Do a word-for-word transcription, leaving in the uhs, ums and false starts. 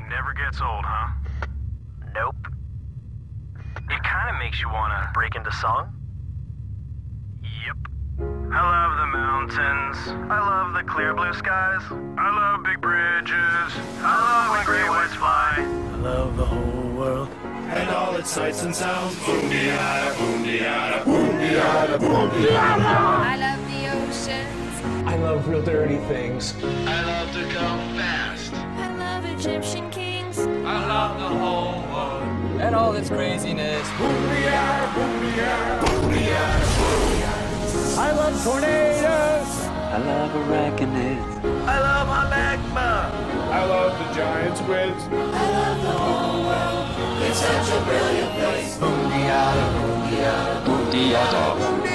Never gets old, huh? Nope. It kind of makes you want to break into song. Yep. I love the mountains. I love the clear blue skies. I love big bridges. I love when great whites fly. I love the whole world and all its sights and sounds. Boom-de-yada, boom-de-yada, boom-de-yada, boom-de-yada. I love the oceans. I love real dirty things. I love to go fast. I love Egyptian kings. I love the whole world and all its craziness. Boom-de-yada, boom-de-yada, boom-de-yada, boom-de-yada. I love tornadoes. I love arachnids. I love hot magma. I love the giant squids. I love the whole world. It's such a brilliant place. Boom-de-yada, boom-de-yada, boom-de-yada.